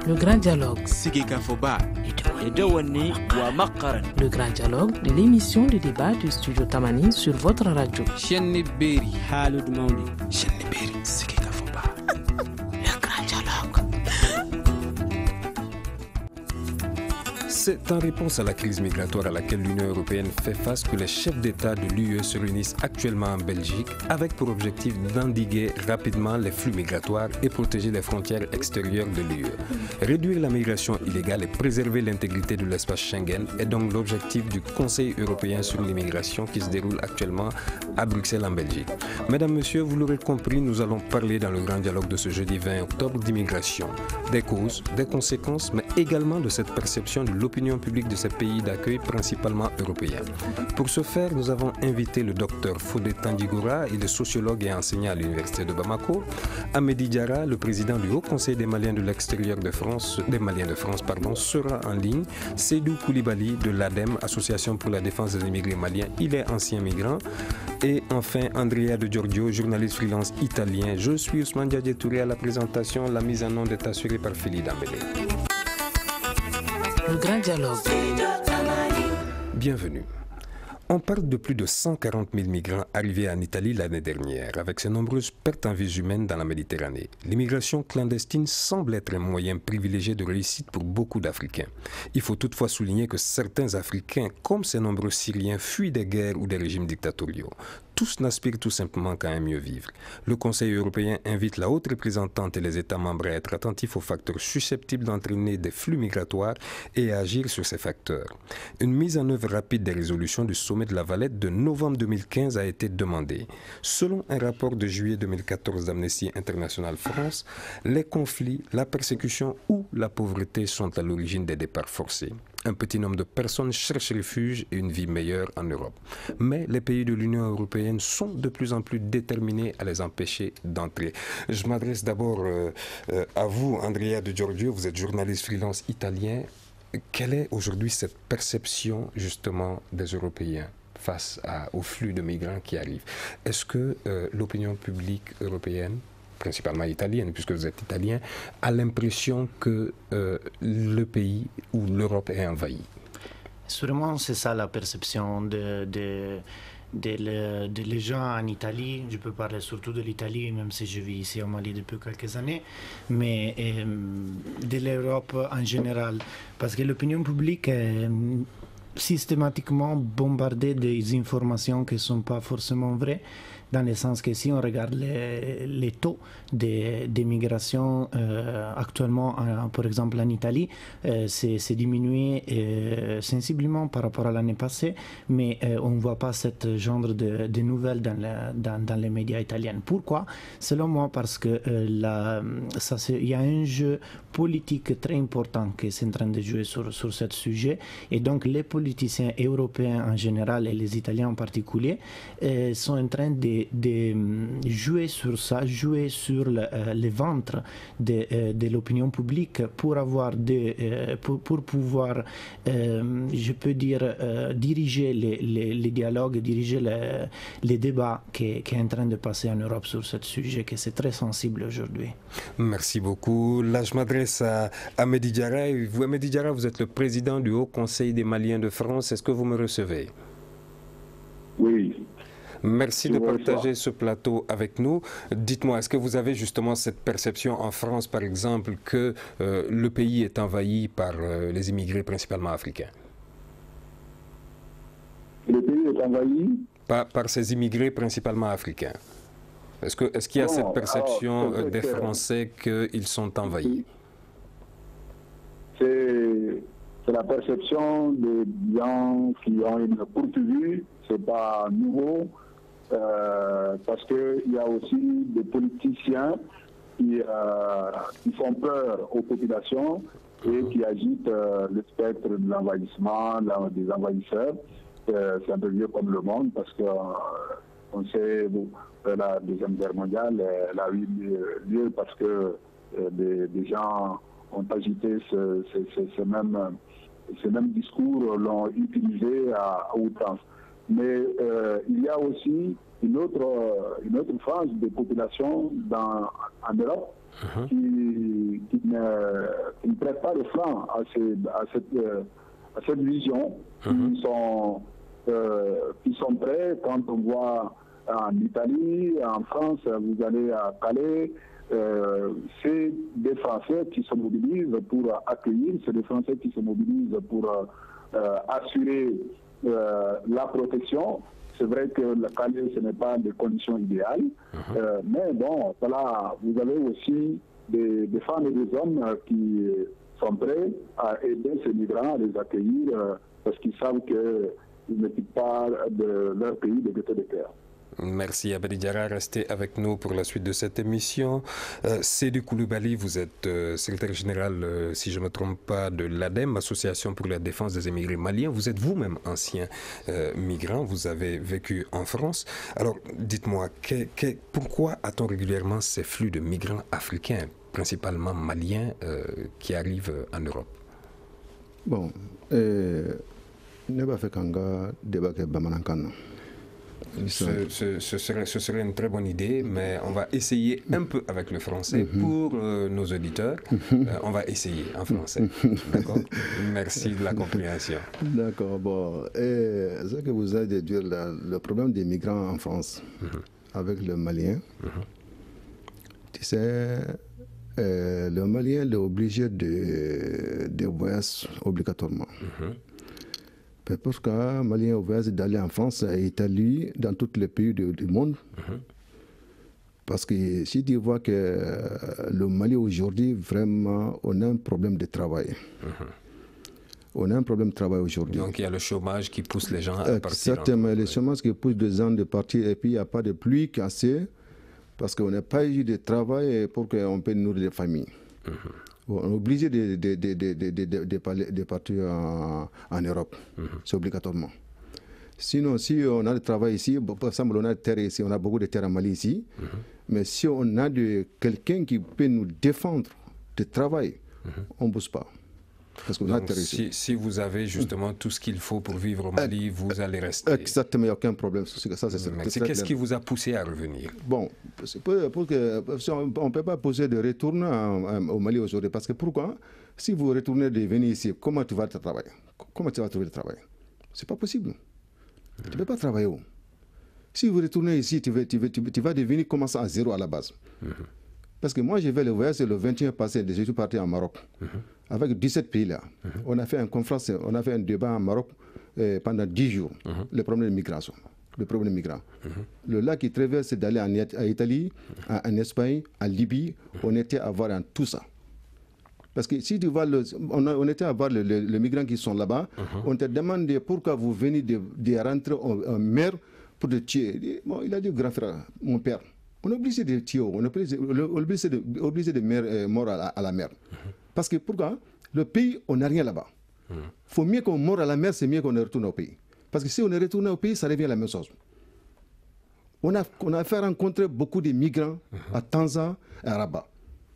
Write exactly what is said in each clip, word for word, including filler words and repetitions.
Le grand dialogue. Sigeka Foba. Le grand dialogue de l'émission de débat du studio Tamani sur votre radio. Chenni Beri Halud Mauli. Chenni Beri Sigeka Foba. Le grand dialogue. C'est en réponse à la crise migratoire à laquelle l'Union européenne fait face que les chefs d'État de l'U E se réunissent actuellement en Belgique avec pour objectif d'endiguer rapidement les flux migratoires et protéger les frontières extérieures de l'U E. Réduire la migration illégale et préserver l'intégrité de l'espace Schengen est donc l'objectif du Conseil européen sur l'immigration qui se déroule actuellement à Bruxelles en Belgique. Mesdames, Messieurs, vous l'aurez compris, nous allons parler dans le grand dialogue de ce jeudi vingt octobre d'immigration, des causes, des conséquences, mais également de cette perception de l'opinion publique de ces pays d'accueil, principalement européens. Pour ce faire, nous avons invité le docteur Fodé Tandjigora, il est sociologue et enseignant à l'université de Bamako, Amédi Diarra, le président du Haut Conseil des Maliens de l'extérieur de France, des Maliens de France, pardon, sera en ligne, Seydou Koulibaly de l'ADEME, Association pour la défense des immigrés maliens, il est ancien migrant, et enfin Andrea De Giorgio, journaliste freelance italien. Je suis Ousmane Diadje Touré à la présentation, la mise en onde est assurée par Fili Dambélé. Le grand dialogue. Bienvenue. On parle de plus de cent quarante mille migrants arrivés en Italie l'année dernière, avec ses nombreuses pertes en vies humaines dans la Méditerranée. L'immigration clandestine semble être un moyen privilégié de réussite pour beaucoup d'Africains. Il faut toutefois souligner que certains Africains, comme ces nombreux Syriens, fuient des guerres ou des régimes dictatoriaux. Tous n'aspirent tout simplement qu'à un mieux vivre. Le Conseil européen invite la haute représentante et les États membres à être attentifs aux facteurs susceptibles d'entraîner des flux migratoires et à agir sur ces facteurs. Une mise en œuvre rapide des résolutions du sommet de la Valette de novembre deux mille quinze a été demandée. Selon un rapport de juillet deux mille quatorze d'Amnesty International France, les conflits, la persécution ou la pauvreté sont à l'origine des départs forcés. Un petit nombre de personnes cherchent refuge et une vie meilleure en Europe. Mais les pays de l'Union européenne sont de plus en plus déterminés à les empêcher d'entrer. Je m'adresse d'abord euh, euh, à vous, Andrea De Giorgio, vous êtes journaliste freelance italien. Quelle est aujourd'hui cette perception justement des Européens face à, au flux de migrants qui arrivent? Est-ce que euh, l'opinion publique européenne, principalement italienne, puisque vous êtes italien, a l'impression que euh, le pays ou l'Europe est envahie? Sûrement, c'est ça la perception de, de, de, le, de les gens en Italie. Je peux parler surtout de l'Italie, même si je vis ici au Mali depuis quelques années, mais euh, de l'Europe en général, parce que l'opinion publique est systématiquement bombardée des informations qui ne sont pas forcément vraies, dans le sens que si on regarde les, les taux d'immigration euh, actuellement, euh, par exemple en Italie, euh, c'est diminué euh, sensiblement par rapport à l'année passée, mais euh, on ne voit pas ce genre de, de nouvelles dans, la, dans, dans les médias italiens. Pourquoi? Selon moi, parce que euh, la, ça, il y a un jeu politique très important qui est en train de jouer sur, sur ce sujet, et donc les politiciens européens en général et les Italiens en particulier euh, sont en train de, de jouer sur ça, jouer sur le, euh, les ventres de, euh, de l'opinion publique pour avoir des, euh, pour, pour pouvoir, euh, je peux dire, euh, diriger les, les, les dialogues, diriger les, les débats qui, qui est en train de passer en Europe sur ce sujet, que c'est très sensible aujourd'hui. Merci beaucoup. Là, je m'adresse à Amédi Diarra. Vous, Amédi Diarra, vous êtes le président du Haut Conseil des Maliens de France. Est-ce que vous me recevez? Oui. Merci de partager ce plateau avec nous. Dites-moi, est-ce que vous avez justement cette perception en France, par exemple, que euh, le pays est envahi par euh, les immigrés principalement africains? Le pays est envahi par, par ces immigrés principalement africains. Est-ce que, est-ce qu'il y a non, cette perception alors, des Français qu'ils sont envahis? C'est la perception des gens qui ont une courte vue, c'est pas nouveau. Euh, parce qu'il y a aussi des politiciens qui, euh, qui font peur aux populations et qui agitent euh, le spectre de l'envahissement, des envahisseurs. Euh, C'est un peu vieux comme le monde parce que euh, on sait bon, la Deuxième Guerre mondiale elle a eu lieu parce que euh, des, des gens ont agité ce, ce, ce, ce, même, ce même discours, l'ont utilisé à, à outrance. Mais euh, il y a aussi une autre, une autre frange de population dans, en Europe uh-huh. qui, qui, ne, qui ne prêtent pas le flanc à, ces, à, cette, à cette vision, uh-huh. qui, sont, euh, qui sont prêts quand on voit en Italie, en France, vous allez à Calais, euh, c'est des Français qui se mobilisent pour accueillir, c'est des Français qui se mobilisent pour euh, assurer euh, la protection. C'est vrai que le Calais, ce n'est pas des conditions idéales, uh-huh. euh, mais bon, voilà, vous avez aussi des, des femmes et des hommes qui sont prêts à aider ces migrants, à les accueillir, euh, parce qu'ils savent qu'ils ne quittent pas de leur pays de gaieté de cœur. Merci Abedi Diarra, restez avec nous pour la suite de cette émission. Euh, Sédou Koulibaly, vous êtes euh, secrétaire général, euh, si je ne me trompe pas, de l'A D E M, Association pour la défense des émigrés maliens. Vous êtes vous-même ancien euh, migrant, vous avez vécu en France. Alors, dites-moi, que, que, pourquoi a-t-on régulièrement ces flux de migrants africains, principalement maliens, euh, qui arrivent en Europe? Bon, euh, ne va faire qu'un gars débarquer Bamanankano. Ce, ce, ce, serait, ce serait une très bonne idée, mais on va essayer un peu avec le français mm-hmm. pour euh, nos auditeurs. Mm-hmm. Euh, on va essayer en français. D'accord? Merci de la compréhension. D'accord. Bon, et ce que vous avez dit, le problème des migrants en France mm-hmm. avec le Malien, mm-hmm. tu sais, euh, le Malien est obligé de, de voyager obligatoirement. Mm-hmm. Parce que les Maliens voyagent d'aller en France et Italie, dans tous les pays du, du monde. Uh-huh. Parce que si tu vois que le Mali aujourd'hui, vraiment, on a un problème de travail. Uh-huh. On a un problème de travail aujourd'hui. Donc il y a le chômage qui pousse les gens à partir. Exactement, le chômage qui pousse les gens de partir et puis il n'y a pas de pluie cassée parce qu'on n'a pas eu de travail pour qu'on puisse nourrir les familles. Uh-huh. Bon, on est obligé de, de, de, de, de, de, de, de partir en, en Europe, mm-hmm. c'est obligatoirement. Sinon, si on a du travail ici, par exemple, on a de terre ici, on a beaucoup de terre en Mali ici, mm-hmm. mais si on a de, quelqu'un qui peut nous défendre du travail, mm-hmm. on ne bouge pas. Parce qu'on a Donc, terre si, si vous avez justement tout ce qu'il faut pour vivre au Mali, vous allez rester. Exactement, il n'y a aucun problème. Ça, c'est, c'est qu'est-ce qui vous a poussé à revenir? Bon, pour, pour que, on ne peut pas poser de retour au Mali aujourd'hui. Parce que pourquoi? Si vous retournez de venir ici, comment tu vas travailler? Comment tu vas trouver le travail? C'est pas possible. Mmh. Tu ne peux pas travailler où? Si vous retournez ici, tu vas, tu vas, tu vas devenir commencer à zéro à la base. Mmh. Parce que moi, j'ai fait le voyage le vingt et un passé, je suis parti en Maroc. Mmh. Avec dix-sept pays là, uh-huh. on a fait une conférence, on a fait un débat en Maroc euh, pendant dix jours, uh-huh. le problème de migration, le problème de migrants. Uh-huh. Le lac qui traverse, c'est d'aller en, en Italie, uh-huh. en, en Espagne, en Libye, uh-huh. on était à voir en tout ça. Parce que si tu vois, le, on, a, on était à voir les le, le migrants qui sont là-bas, uh-huh. on te demande pourquoi vous venez de, de rentrer en, en mer pour te tuer. Bon, il a dit, grand frère, mon père, on est obligé de tuer, on est obligé, obligé de, obligé de mer, euh, mort à la, à la mer. Uh-huh. Parce que pourquoi? Le pays, on n'a rien là-bas. Il mmh. faut mieux qu'on meure à la mer, c'est mieux qu'on retourne au pays. Parce que si on est retourné au pays, ça revient à la même chose. On a, on a fait rencontrer beaucoup de migrants mmh. à Tanzanie et à Rabat.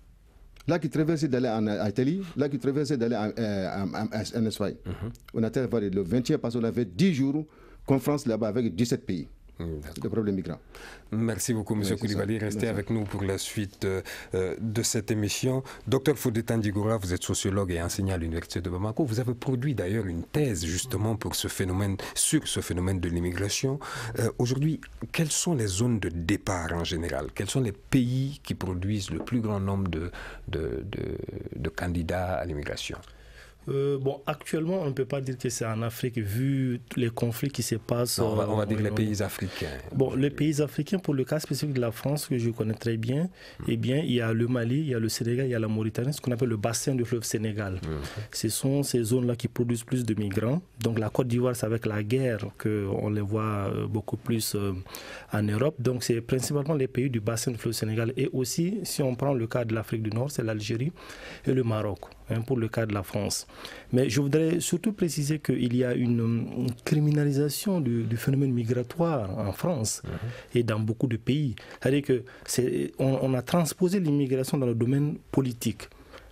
Là qui traversaient d'aller en, en Italie, là qui traversaient d'aller en, en, en, en Espagne. Mmh. On a été le vingt et un parce qu'on avait dix jours conférence là-bas avec dix-sept pays. Le problème migrant. Merci beaucoup, M. Koulibaly. Restez Merci. avec nous pour la suite euh, de cette émission. Docteur Fodé Tandjigoura, vous êtes sociologue et enseignant à l'Université de Bamako. Vous avez produit d'ailleurs une thèse justement pour ce phénomène, sur ce phénomène de l'immigration. Euh, aujourd'hui, quelles sont les zones de départ en général? Quels sont les pays qui produisent le plus grand nombre de, de, de, de candidats à l'immigration? Euh, bon, actuellement, on ne peut pas dire que c'est en Afrique, vu les conflits qui se passent. Non, on va, on va euh, dire les pays africains. Bon, les pays africains, pour le cas spécifique de la France, que je connais très bien, mmh. eh bien, il y a le Mali, il y a le Sénégal, il y a la Mauritanie, ce qu'on appelle le bassin du fleuve Sénégal. Mmh. Ce sont ces zones-là qui produisent plus de migrants. Donc, la Côte d'Ivoire, c'est avec la guerre qu'on les voit beaucoup plus euh, en Europe. Donc, c'est principalement les pays du bassin du fleuve Sénégal. Et aussi, si on prend le cas de l'Afrique du Nord, c'est l'Algérie et le Maroc, hein, pour le cas de la France. Mais je voudrais surtout préciser qu'il y a une, une criminalisation du, du phénomène migratoire en France mmh. et dans beaucoup de pays. C'est-à-dire qu'on on a transposé l'immigration dans le domaine politique.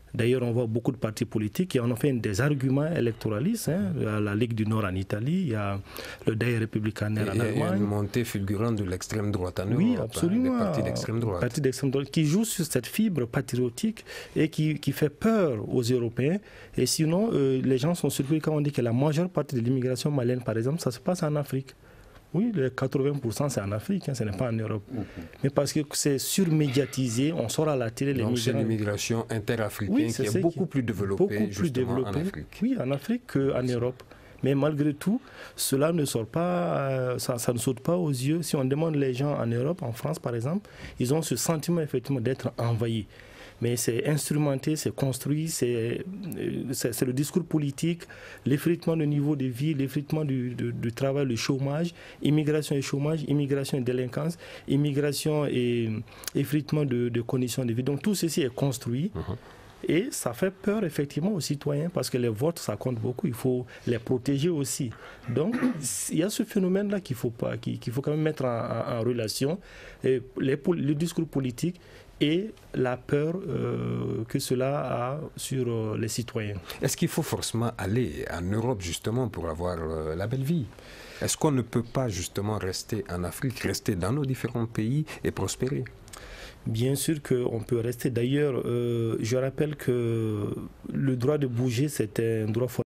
D'ailleurs, on voit beaucoup de partis politiques qui en ont fait des arguments électoralistes. Hein. Il y a la Ligue du Nord en Italie, il y a le D A I républicain en Allemagne. Il y a une montée fulgurante de l'extrême droite en Europe. Oui, absolument. Hein, des partis d'extrême droite. Partis d'extrême droite qui jouent sur cette fibre patriotique et qui, qui fait peur aux Européens. Et sinon, euh, les gens sont surpris quand on dit que la majeure partie de l'immigration malienne, par exemple, ça se passe en Afrique. Oui, les quatre-vingts pour cent c'est en Afrique, hein, ce n'est pas en Europe. Mm-hmm. Mais parce que c'est surmédiatisé, on sort à la télé les Donc migrants. c'est l'immigration interafricaine oui, qui est beaucoup qui plus développée beaucoup plus développée, en Afrique. Oui, en Afrique qu'en Europe. Mais malgré tout, cela ne sort pas, euh, ça, ça ne saute pas aux yeux. Si on demande les gens en Europe, en France par exemple, ils ont ce sentiment effectivement d'être envahis. Mais c'est instrumenté, c'est construit, c'est, c'est, c'est le discours politique, l'effritement du niveau de vie, l'effritement du, du, du travail, le chômage, immigration et chômage, immigration et délinquance, immigration et effritement de, de conditions de vie. Donc tout ceci est construit. Uh-huh. Et ça fait peur effectivement aux citoyens parce que les votes, ça compte beaucoup. Il faut les protéger aussi. Donc il y a ce phénomène-là qu'il faut, pas, qu'il, qu'il faut quand même mettre en, en, en relation. Et les, le discours politique et la peur euh, que cela a sur euh, les citoyens. Est-ce qu'il faut forcément aller en Europe justement pour avoir euh, la belle vie ? Est-ce qu'on ne peut pas justement rester en Afrique, rester dans nos différents pays et prospérer ? Bien sûr qu'on peut rester. D'ailleurs, euh, je rappelle que le droit de bouger, c'est un droit fondamental.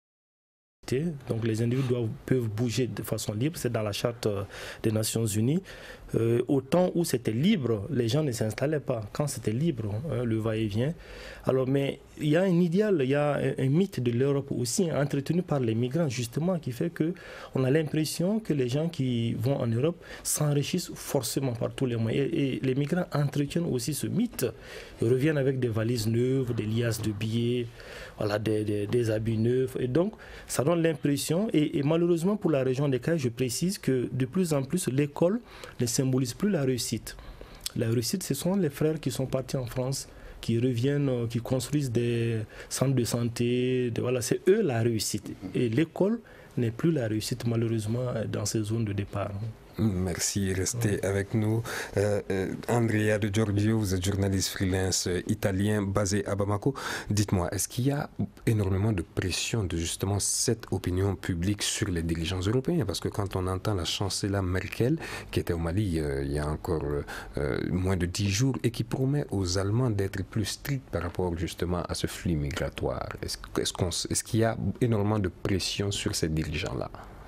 Donc les individus doivent, peuvent bouger de façon libre, c'est dans la charte des Nations Unies. Euh, au temps où c'était libre, les gens ne s'installaient pas. Quand c'était libre, hein, le va-et-vient. Alors, mais il y a un idéal, il y a un, un mythe de l'Europe aussi, hein, entretenu par les migrants, justement, qui fait qu'on a l'impression que les gens qui vont en Europe s'enrichissent forcément par tous les moyens. Et, et les migrants entretiennent aussi ce mythe. Ils reviennent avec des valises neuves, des liasses de billets, voilà, des, des, des habits neufs. Et donc, ça donne l'impression, et, et malheureusement pour la région des Caraïbes, je précise que de plus en plus, l'école ne symbolise plus la réussite. La réussite, ce sont les frères qui sont partis en France, qui reviennent, qui construisent des centres de santé. De, voilà, c'est eux la réussite. Et l'école n'est plus la réussite, malheureusement, dans ces zones de départ. Merci, restez ouais. avec nous. Euh, euh, Andrea De Giorgio, vous êtes journaliste freelance euh, italien basé à Bamako. Dites-moi, est-ce qu'il y a énormément de pression de justement cette opinion publique sur les dirigeants européens ? Parce que quand on entend la chancelière Merkel, qui était au Mali euh, il y a encore euh, moins de dix jours, et qui promet aux Allemands d'être plus stricts par rapport justement à ce flux migratoire, est-ce, est-ce, qu'on, est-ce qu'il y a énormément de pression sur ces dirigeants-là ?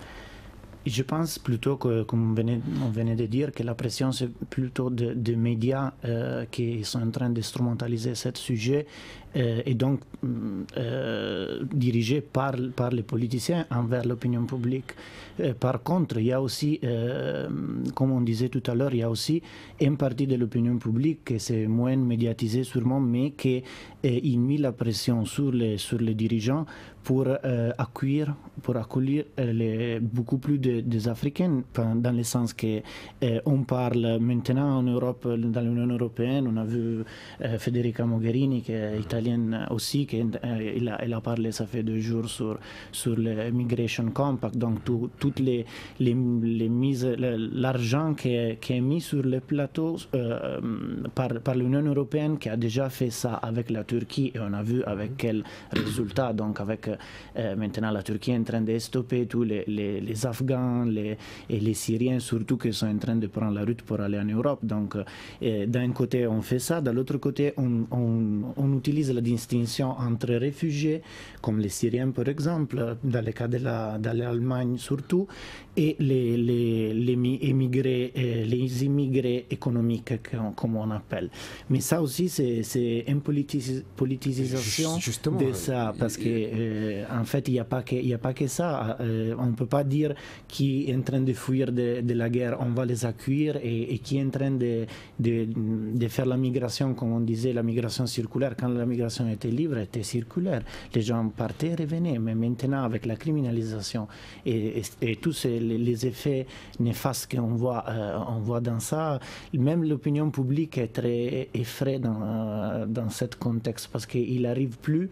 Je pense plutôt que, comme on venait, on venait de dire, que la pression, c'est plutôt des de médias euh, qui sont en train d'instrumentaliser ce sujet euh, et donc euh, dirigés par, par les politiciens envers l'opinion publique. Euh, par contre, il y a aussi, euh, comme on disait tout à l'heure, il y a aussi une partie de l'opinion publique qui c'est moins médiatisée sûrement, mais qui euh, met la pression sur les, sur les dirigeants pour euh, accueillir, pour accueillir euh, les, beaucoup plus de, des Africains, dans le sens que euh, on parle maintenant en Europe, dans l'Union européenne, on a vu euh, Federica Mogherini, qui est italienne aussi, qui euh, elle, a, elle a parlé, ça fait deux jours, sur, sur le Migration Compact, donc tout, toutes les, les, les mises, l'argent qui est, qui est mis sur le plateau euh, par, par l'Union européenne, qui a déjà fait ça avec la Turquie, et on a vu avec quel résultat, donc avec Euh, maintenant la Turquie est en train de stopper tous les, les, les Afghans les, et les Syriens surtout qui sont en train de prendre la route pour aller en Europe. Donc euh, d'un côté on fait ça, de l'autre côté on, on, on utilise la distinction entre réfugiés comme les Syriens par exemple, dans le cas de, la, de l'Allemagne surtout, et les, les, les émigrés, les immigrés économiques comme on appelle. Mais ça aussi c'est, c'est une politis- politisation Justement, de ça, parce que euh, en fait il n'y a pas que, il y a pas que ça. Euh, on ne peut pas dire qui est en train de fuir de, de la guerre, on va les accueillir, et, et qui est en train de, de, de faire la migration, comme on disait, la migration circulaire. Quand la migration était libre, elle était circulaire. Les gens partaient et revenaient, mais maintenant avec la criminalisation et, et, et tous ces, les, les effets néfastes qu'on voit, euh, on voit dans ça, même l'opinion publique est très effrayée dans, dans ce contexte, parce qu'il n'arrive plus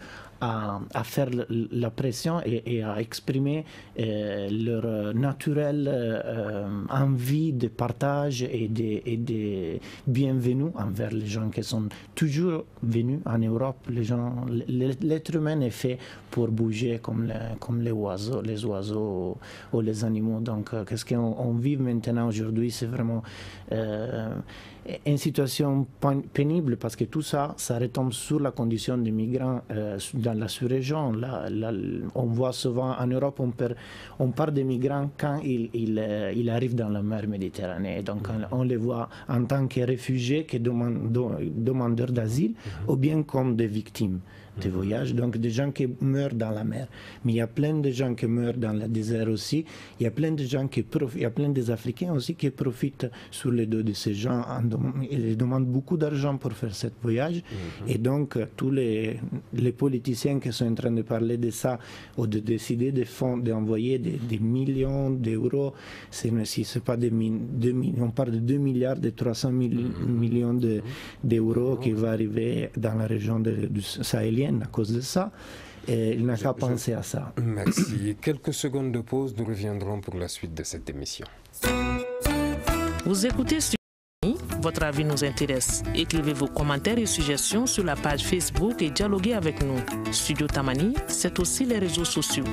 à, à faire la pression et, et à exprimer euh, leur naturelle euh, envie de partage et de, et de bienvenue envers les gens qui sont toujours venus en Europe. Les gens, l'être humain est fait pour bouger comme les, comme les oiseaux, les oiseaux ou les animaux. Donc, qu'est-ce qu'on on vit maintenant aujourd'hui, c'est vraiment euh, une situation pénible parce que tout ça, ça retombe sur la condition des migrants euh, dans la sous-région. Là, là, on voit souvent en Europe, on, per, on parle des migrants quand ils, ils, euh, ils arrivent dans la mer Méditerranée. Donc on, on les voit en tant que réfugiés, que demandeurs d'asile, mmh. ou bien comme des victimes de voyage, donc des gens qui meurent dans la mer. Mais il y a plein de gens qui meurent dans le désert aussi. Il y a plein de gens qui profitent, il y a plein des Africains aussi qui profitent sur les dos de ces gens. Ils demandent beaucoup d'argent pour faire ce voyage. Mm-hmm. Et donc, tous les, les politiciens qui sont en train de parler de ça ou de décider de fonds, d'envoyer des, des millions d'euros, c'est, si c'est pas des deux, on parle de deux milliards, de trois cents mm-hmm. millions de, d'euros mm-hmm. qui vont arriver dans la région de, du Sahélien à cause de ça, et il n'a qu'à penser à ça. Merci. Quelques secondes de pause, nous reviendrons pour la suite de cette émission. Vous écoutez Studio Tamani, votre avis nous intéresse. Écrivez vos commentaires et suggestions sur la page Facebook et dialoguez avec nous. Studio Tamani, c'est aussi les réseaux sociaux.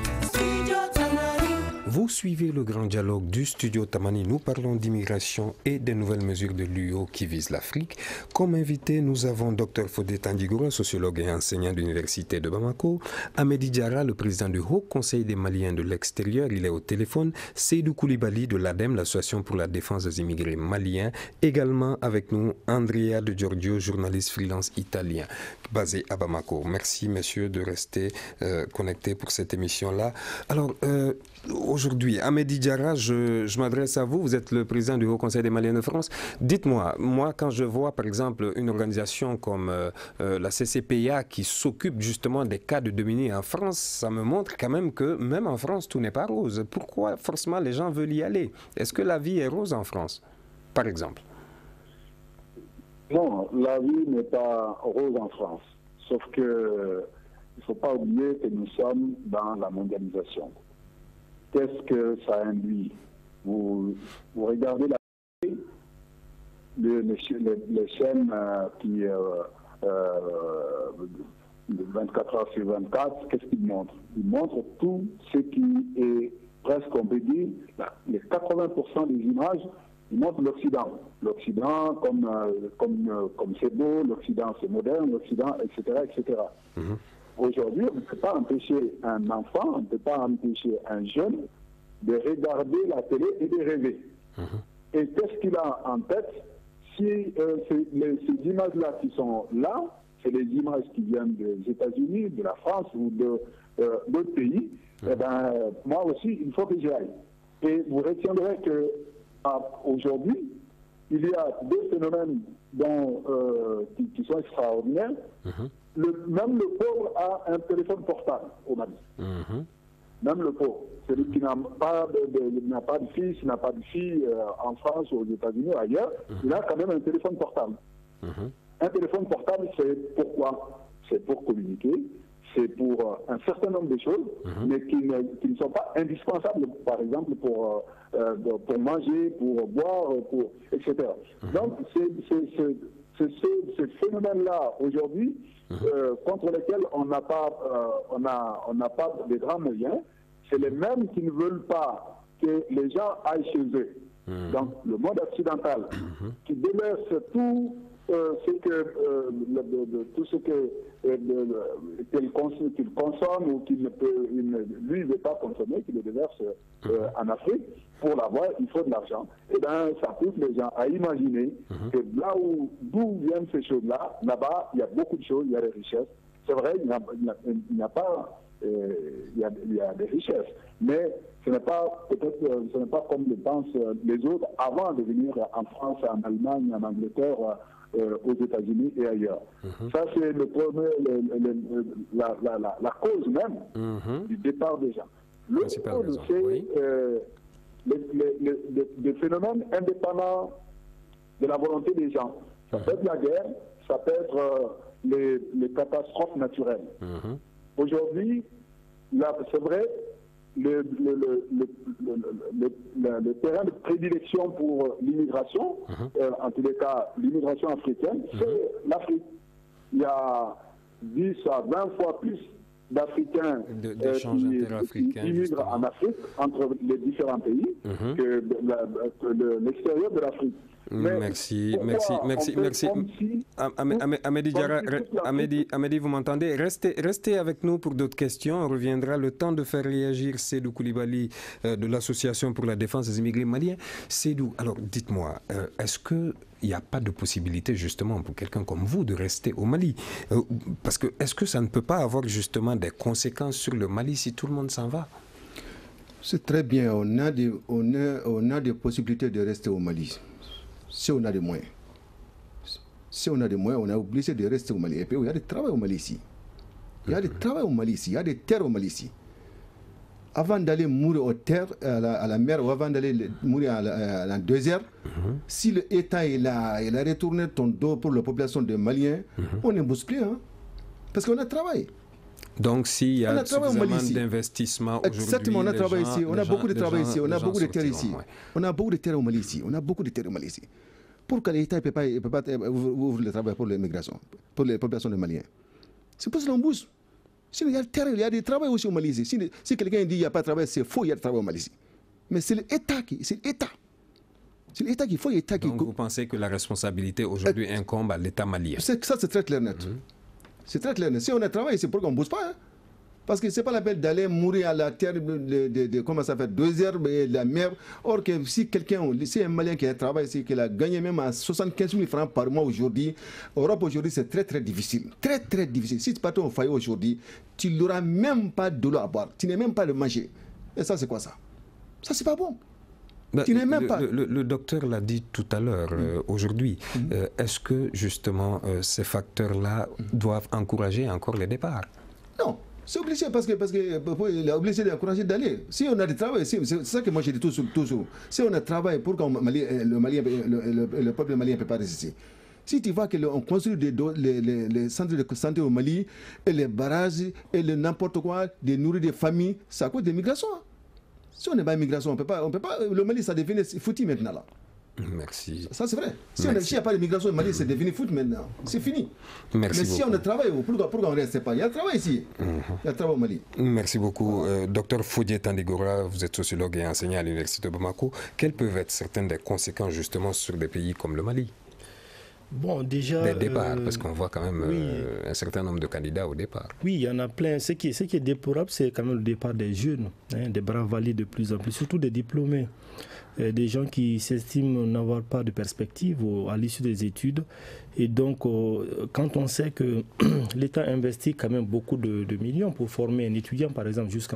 Vous suivez le grand dialogue du Studio Tamani. Nous parlons d'immigration et des nouvelles mesures de l'U E qui visent l'Afrique. Comme invité, nous avons Dr Fodé Tandjigoura, sociologue et enseignant de l'Université de Bamako. Amédi Diarra, le président du Haut Conseil des Maliens de l'extérieur, il est au téléphone. Seydou Koulibaly de l'ADEM, l'Association pour la défense des immigrés maliens. Également avec nous, Andrea De Giorgio, journaliste freelance italien, basé à Bamako. Merci, messieurs, de rester euh, connectés pour cette émission-là. Alors, euh, aujourd'hui, Amédi Diarra, je, je m'adresse à vous. Vous êtes le président du Haut Conseil des Maliens de France. Dites-moi, moi, quand je vois, par exemple, une organisation comme euh, euh, la C C P A qui s'occupe justement des cas de dominés en France, ça me montre quand même que même en France, tout n'est pas rose. Pourquoi forcément les gens veulent y aller? Est-ce que la vie est rose en France, par exemple? Non, la vie n'est pas rose en France. Sauf que il ne faut pas oublier que nous sommes dans la mondialisation. Qu'est-ce que ça induit? Vous, vous regardez la les, les, les, les chaînes euh, qui euh, euh, vingt-quatre heures sur vingt-quatre, qu'est-ce qu'ils montrent? Ils montrent tout ce qui est presque, on peut dire, les quatre-vingts pour cent des images, ils montrent l'Occident. L'Occident comme euh, comme euh, comme c'est beau, l'Occident c'est moderne, l'Occident, et cetera, et cetera. Mm-hmm. Aujourd'hui, on ne peut pas empêcher un enfant, on ne peut pas empêcher un jeune de regarder la télé et de rêver. Mmh. Et qu'est-ce qu'il a en tête? Si euh, les, ces images-là qui sont là, c'est les images qui viennent des États-Unis, de la France ou de, euh, d'autres pays, mmh. eh ben, moi aussi, il faut que j'y aille. Et vous retiendrez qu'aujourd'hui, il y a deux phénomènes dont, euh, qui, qui sont extraordinaires. Mmh. Le, même le pauvre a un téléphone portable au Mali. Mmh. Même le pauvre. Celui qui n'a pas de, de, n'a pas de fils, n'a pas de fille euh, en France ou aux États-Unis ou ailleurs, mmh. il a quand même un téléphone portable. Mmh. Un téléphone portable, c'est pourquoi? C'est pour communiquer, c'est pour euh, un certain nombre de choses, mmh. mais qui ne, qui ne sont pas indispensables, par exemple, pour, euh, pour manger, pour boire, pour, et cetera. Mmh. Donc, c'est, c'est, c'est, c'est ce, ce phénomène-là, aujourd'hui, Euh, contre lesquels on n'a pas, euh, on a, on n'a pas de grands moyens, c'est les mêmes qui ne veulent pas que les gens aillent chez eux. Mmh. Donc le monde occidental mmh. qui déverse tout euh, ce que euh, le, de, de, tout ce que euh, qu'il consomme, qu'il consomme ou qu'il ne peut, il ne, lui ne veut pas consommer, qu'il le déverse euh, mmh. en Afrique. Pour l'avoir, il faut de l'argent. Et bien, ça pousse les gens à imaginer mmh. que là où d'où viennent ces choses-là, là-bas, il y a beaucoup de choses, il y a des richesses. C'est vrai, il n'y a, il n'y a pas, euh, il, y a, il y a des richesses, mais ce n'est pas peut-être, ce n'est pas comme le pensent les autres avant de venir en France, en Allemagne, en Angleterre, euh, aux États-Unis et ailleurs. Mmh. Ça, c'est le premier, le, le, le, la, la, la, la cause même mmh. du départ des gens. Le cause, c'est oui. euh, Les, les, les, les phénomènes indépendants de la volonté des gens. Ça peut être la guerre, ça peut être euh, les, les catastrophes naturelles. Mmh. aujourd'hui, c'est vrai, le, le, le, le, le, le, le terrain de prédilection pour l'immigration, uh-huh. euh, en tous les cas l'immigration africaine, uh-huh. c'est l'Afrique. Il y a dix à vingt fois plus d'Africains de, euh, qui, qui immigrent justement. en Afrique, entre les différents pays, uh-huh. que, la, que l'extérieur de l'Afrique. Mais merci, merci, merci, merci. Si Amédi Diarra, Amédi, Amédi, vous m'entendez? Restez, restez avec nous pour d'autres questions. On reviendra. Le temps de faire réagir Seydou Koulibaly euh, de l'Association pour la défense des immigrés maliens. Seydou, alors dites-moi, euh, est-ce que il n'y a pas de possibilité justement pour quelqu'un comme vous de rester au Mali? euh, Parce que est-ce que ça ne peut pas avoir justement des conséquences sur le Mali si tout le monde s'en va? C'est très bien. On a des, on a, on a des possibilités de rester au Mali. Si on a des moyens. Si on a des moyens, on est obligé de rester au Mali. Et puis, il y a du travail au Mali ici. Il y a du travail au Mali ici. Il y a des terres au Mali ici. Avant d'aller mourir aux terres, à la, à la mer, ou avant d'aller mourir à la, à la désert, mm-hmm. si l'État il a, il a retourné ton dos pour la population des Maliens, mm-hmm. on ne bouge plus. Hein, parce qu'on a travaillé. Donc, s'il y a suffisamment d'investissement aujourd'hui, exactement, on a travaillé ici, on a beaucoup de travail ici, on a beaucoup de terres ici, ouais. on a beaucoup de terres au Mali ici, on a beaucoup de terres au Mali ici. Pourquoi l'État ne peut pas, peut pas ouvrir le travail pour l'immigration, pour les populations des Maliens? C'est pour ça qu'on bouge. S'il y a des terres, il y a du travail aussi au Mali ici. Si, si quelqu'un dit qu'il n'y a pas de travail, c'est faux, il y a du travail au Mali ici. Mais c'est l'État qui, c'est l'État. C'est l'État qui faut, l'État qui. Donc vous pensez que la responsabilité aujourd'hui euh, incombe à l'État malien? Ça, c'est très clair net. Mm-hmm. C'est très clair. Si on a travaillé, c'est pour qu'on ne bouge pas. Hein. Parce que ce n'est pas la peine d'aller mourir à la terre, de, de, de, de comment ça fait, deux herbes et la mer. Or que si quelqu'un, si un Malien qui a travaillé ici, qui a gagné même à soixante-quinze mille francs par mois aujourd'hui, Europe aujourd'hui, c'est très très difficile. Très très difficile. Si tu pars au foyer aujourd'hui, tu n'auras même pas de l'eau à boire. Tu n'as même pas de manger. Et ça, c'est quoi ça? Ça, c'est pas bon. Ben, tu n'es même le, pas. Le, le, le docteur l'a dit tout à l'heure, mmh. euh, aujourd'hui. Mmh. Euh, est-ce que justement euh, ces facteurs-là mmh. doivent encourager encore les départs? Non. C'est obligé parce que parce que il est obligé d'encourager d'aller. Si on a du travail, c'est ça que moi j'ai dit toujours, toujours. Si on a travail pour que Mali, le, Malien, le, le, le peuple malien ne peut pas résister. Si tu vois qu'on construit des, les, les, les centres de santé au Mali, et les barrages, et le n'importe quoi, des nourrir des familles, c'est à cause des migrations. Si on n'est pas immigration, on peut pas, on peut pas. Le Mali, ça devient foutu maintenant là. Merci. Ça, c'est vrai. Si il n'y a pas d'immigration au Mali, c'est devenu foot maintenant. C'est fini. Merci Mais si beaucoup. on a travaillé, pourquoi, pourquoi on ne reste pas? Il y a un travail ici. Mm-hmm. Il y a un travail au Mali. Merci beaucoup. Euh, docteur Fodié Tandigora, vous êtes sociologue et enseignant à l'Université de Bamako. Quelles peuvent être certaines des conséquences justement sur des pays comme le Mali? Bon, déjà... Des départs, euh, parce qu'on voit quand même oui. euh, un certain nombre de candidats au départ. Oui, il y en a plein. Ce qui, ce qui est déplorable, c'est quand même le départ des jeunes, hein, des bras valides de plus en plus, surtout des diplômés. Euh, des gens qui s'estiment n'avoir pas de perspective au, à l'issue des études. Et donc, euh, quand on sait que l'État investit quand même beaucoup de, de millions pour former un étudiant, par exemple, jusqu'à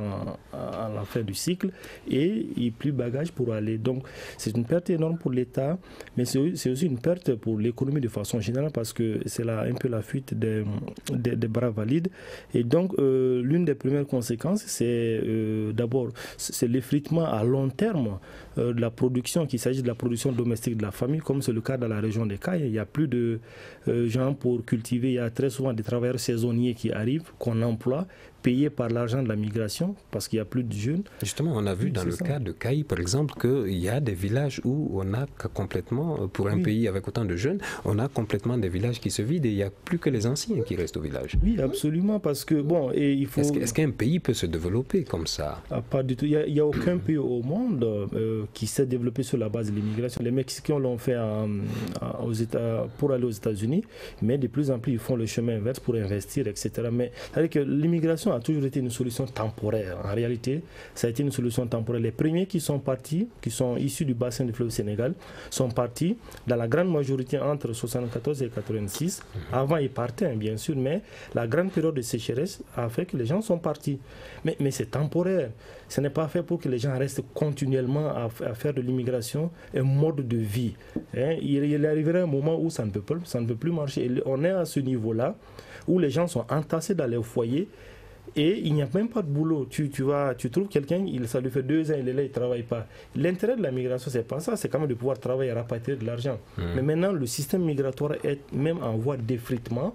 la fin du cycle, et il plus bagage pour aller. Donc, c'est une perte énorme pour l'État, mais c'est aussi une perte pour l'économie de façon générale, parce que c'est un peu la fuite des, des, des bras valides. Et donc, euh, l'une des premières conséquences, c'est euh, d'abord c'est l'effritement à long terme euh, de la production, qu'il s'agit de la production domestique de la famille, comme c'est le cas dans la région des Cayes. Il n'y a plus de euh, gens pour cultiver. Il y a très souvent des travailleurs saisonniers qui arrivent, qu'on emploie, payés par l'argent de la migration, parce qu'il n'y a plus de jeunes. Justement, on a vu oui, dans le ça. cas de Cayes, par exemple, qu'il y a des villages où on a complètement, pour un oui. pays avec autant de jeunes, on a complètement des villages qui se vident et il n'y a plus que les anciens qui restent au village. Oui, absolument, parce que, bon, et il faut... Est-ce qu'un pays peut se développer comme ça? Ah, pas du tout. Il n'y a, a aucun pays au monde euh, qui s'est développé sur la base de l'immigration. Les Mexicains l'ont fait en, en, aux États, pour aller aux États-Unis, mais de plus en plus, ils font le chemin inverse pour investir, et cetera. Mais c'est-à-dire que l'immigration a toujours été une solution temporaire. En réalité, ça a été une solution temporaire. Les premiers qui sont partis, qui sont issus du bassin du fleuve Sénégal, sont partis dans la grande majorité entre soixante-quatorze et quatre-vingt-six. Mmh. Avant, ils partaient, hein, bien sûr, mais la grande période de sécheresse a fait que les gens sont partis. Mais, mais c'est temporaire. Ce n'est pas fait pour que les gens restent continuellement à, à faire de l'immigration un mode de vie. Hein. Il, il arriverait un moment où ça ne peut pas, ça ne peut plus marcher. Et on est à ce niveau-là où les gens sont entassés dans les foyers. Et il n'y a même pas de boulot. Tu, tu, vas, tu trouves quelqu'un, il, ça lui fait deux ans, il est là, il ne travaille pas. L'intérêt de la migration, ce n'est pas ça, c'est quand même de pouvoir travailler et rapatrier de l'argent. Mmh. Mais maintenant, le système migratoire est même en voie d'effritement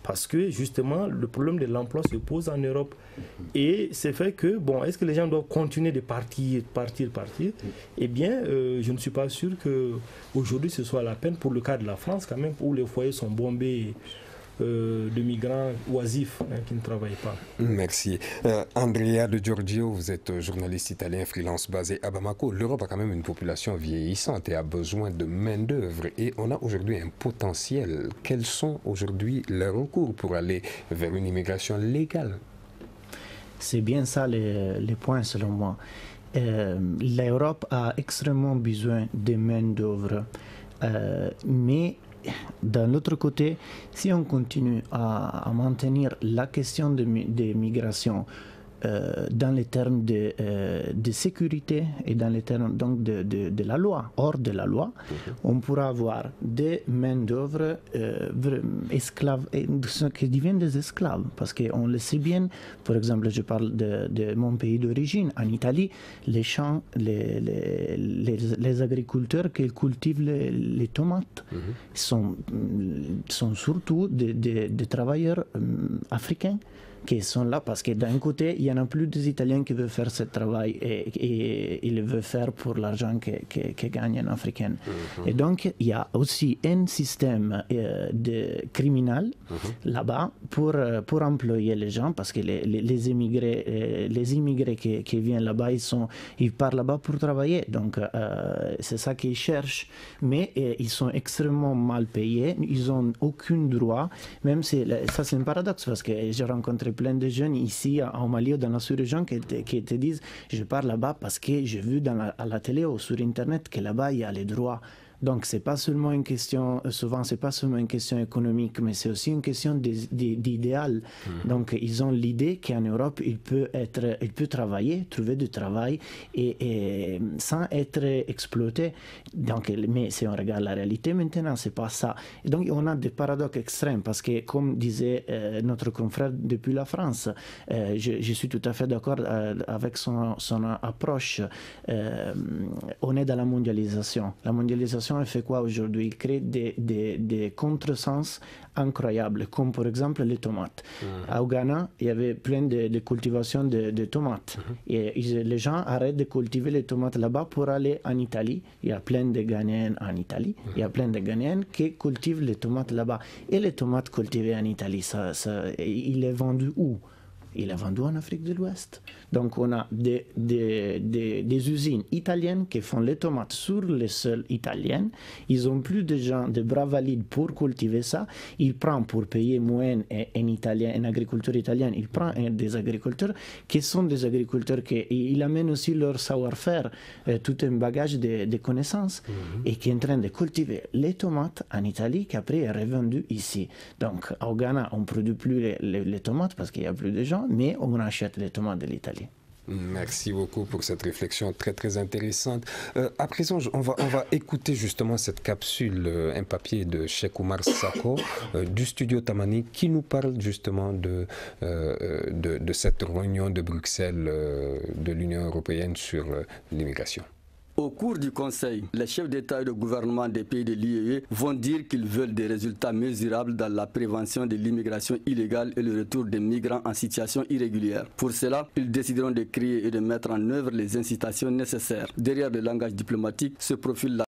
Parce que justement, le problème de l'emploi se pose en Europe. Et c'est fait que, bon, est-ce que les gens doivent continuer de partir, partir, partir? Eh bien, euh, je ne suis pas sûr qu'aujourd'hui ce soit la peine pour le cas de la France, quand même, où les foyers sont bombés euh, de migrants oisifs hein, qui ne travaillent pas. Merci. Euh, Andrea De Giorgio, vous êtes journaliste italien freelance basé à Bamako. L'Europe a quand même une population vieillissante et a besoin de main-d'œuvre. Et on a aujourd'hui un potentiel. Quels sont aujourd'hui les recours pour aller vers une immigration légale? C'est bien ça les, les points selon moi. Euh, L'Europe a extrêmement besoin de main-d'œuvre. Euh, mais d'un autre côté, si on continue à, à maintenir la question de, de migration euh, dans les termes de, euh, de sécurité et dans les termes donc de, de, de la loi, hors de la loi, mm-hmm. on pourra avoir des main-d'œuvre euh, esclaves qui deviennent des esclaves. Parce qu'on le sait bien, par exemple, je parle de, de mon pays d'origine, en Italie, les champs, les, les, les, les agriculteurs qui cultivent les, les tomates mm-hmm. sont, sont surtout des, des, des travailleurs euh, africains qui sont là parce que d'un côté, il n'y en a plus des Italiens qui veulent faire ce travail et, et, et ils le veulent faire pour l'argent que, que, que gagne un Africain. Mm-hmm. Et donc, il y a aussi un système euh, de criminel mm-hmm. là-bas pour, pour employer les gens parce que les, les, les immigrés, euh, les immigrés qui, qui viennent là-bas, ils, sont, ils partent là-bas pour travailler. Donc, euh, c'est ça qu'ils cherchent. Mais euh, ils sont extrêmement mal payés. Ils n'ont aucun droit. Même si, ça, c'est un paradoxe parce que j'ai rencontré plein de jeunes ici en Mali ou dans la sous-région qui, qui te disent je pars là-bas parce que j'ai vu dans la, à la télé ou sur internet que là-bas il y a les droits. Donc c'est pas seulement une question, souvent c'est pas seulement une question économique, mais c'est aussi une question d'idéal. Mmh. Donc ils ont l'idée qu'en Europe il peut être, il peut travailler, trouver du travail et, et sans être exploité. Donc, mais si on regarde la réalité maintenant, c'est pas ça. Et donc on a des paradoxes extrêmes parce que comme disait euh, notre confrère depuis la France, euh, je, je suis tout à fait d'accord euh, avec son, son approche. Euh, on est dans la mondialisation. La mondialisation elle fait quoi aujourd'hui? Il crée des, des, des contresens incroyables, comme par exemple les tomates. Mmh. Au Ghana, il y avait plein de, de cultivations de, de tomates. Mmh. Et ils, les gens arrêtent de cultiver les tomates là-bas pour aller en Italie. Il y a plein de Ghanéens en Italie. Mmh. Il y a plein de Ghanéens qui cultivent les tomates là-bas. Et les tomates cultivées en Italie, ça, ça, il est vendu où? Il est vendu en Afrique de l'Ouest. Donc on a des, des, des, des usines italiennes qui font les tomates sur les sols italiens. Ils ont plus de gens, de bras valides pour cultiver ça. Ils prennent pour payer moins un Italien, un agriculteur italien, ils prennent des agriculteurs qui sont des agriculteurs qui ils amènent aussi leur savoir-faire, euh, tout un bagage de, de connaissances mm-hmm. et qui est en train de cultiver les tomates en Italie qui après est revendu ici. Donc au Ghana, on ne produit plus les, les, les tomates parce qu'il n'y a plus de gens, mais on achète les tomates de l'Italie. Merci beaucoup pour cette réflexion très très intéressante. Euh, à présent, on va, on va écouter justement cette capsule, euh, un papier de Cheikh Oumar Sako euh, du studio Tamani qui nous parle justement de, euh, de, de cette réunion de Bruxelles euh, de l'Union européenne sur euh, l'immigration. Au cours du Conseil, les chefs d'État et de gouvernement des pays de l'I E E vont dire qu'ils veulent des résultats mesurables dans la prévention de l'immigration illégale et le retour des migrants en situation irrégulière. Pour cela, ils décideront de créer et de mettre en œuvre les incitations nécessaires. Derrière le langage diplomatique se profile la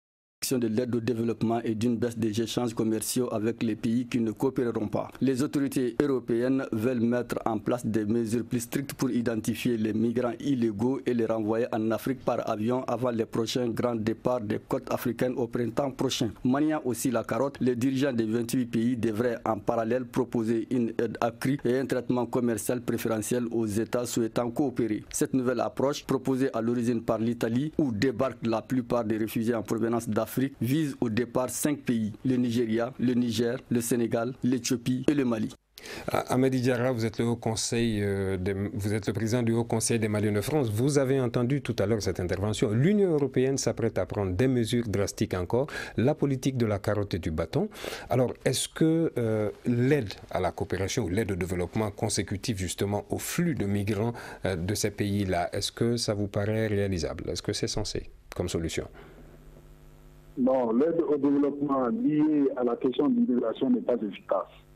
de l'aide au développement et d'une baisse des échanges commerciaux avec les pays qui ne coopéreront pas. Les autorités européennes veulent mettre en place des mesures plus strictes pour identifier les migrants illégaux et les renvoyer en Afrique par avion avant les prochains grands départs des côtes africaines au printemps prochain. Maniant aussi la carotte, les dirigeants des vingt-huit pays devraient en parallèle proposer une aide accrue et un traitement commercial préférentiel aux États souhaitant coopérer. Cette nouvelle approche, proposée à l'origine par l'Italie, où débarquent la plupart des réfugiés en provenance d'Afrique, vise au départ cinq pays, le Nigeria, le Niger, le Sénégal, l'Éthiopie et le Mali. Amady Diarra, vous êtes le haut conseil, euh, de, vous êtes le président du Haut Conseil des Maliens de France. Vous avez entendu tout à l'heure cette intervention. L'Union européenne s'apprête à prendre des mesures drastiques encore, la politique de la carotte et du bâton. Alors, est-ce que euh, l'aide à la coopération ou l'aide au développement consécutive justement au flux de migrants euh, de ces pays-là, est-ce que ça vous paraît réalisable? Est-ce que c'est censé comme solution? Non, l'aide au développement liée à la question de l'immigration n'est pas efficace.